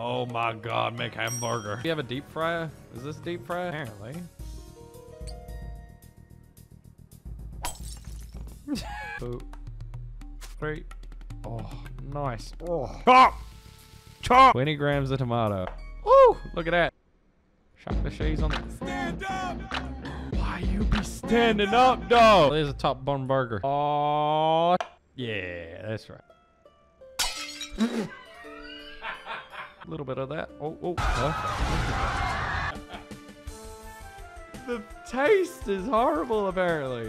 Oh my God, make hamburger. Do you have a deep fryer? Is this deep fry? Apparently. 2, 3. Oh, nice. Oh. Chop! Chop! 20 grams of tomato. Woo! Look at that. Shock the cheese on the... Stand up! Why you be standing up, dog? There's a top bun burger. Oh, yeah, that's right. A little bit of that. Oh, perfect. The taste is horrible, apparently.